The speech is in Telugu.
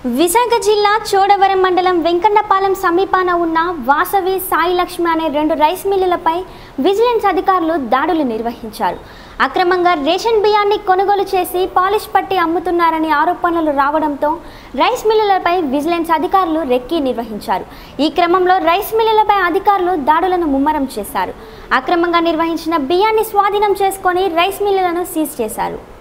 విజాగ్ జిల్లా చోడవరం మండలం వెంకన్నపాలెం సమీపాన ఉన్న వాసవి సాయి లక్ష్మి అనే 2 రైస్ మిల్లులపై విజిలెన్స్ అధికారులు దాడులు నిర్వహించారు. అక్రమంగా రేషన్ బియ్యాన్ని కొనుగోలు చేసి పాలిష్ పట్టి అమ్ముతున్నారని ఆరోపణలు రావడంతో రైస్ మిల్లులపై విజిలెన్స్ అధికారులు రెక్కీ నిర్వహించారు. ఈ క్రమంలో రైస్ మిల్లులపై అధికారులు దాడులను ముమ్మరం చేశారు. అక్రమంగా నిర్వహించిన బియ్యాన్ని స్వాధీనం చేసుకొని రైస్ మిల్లులను సీజ్ చేశారు.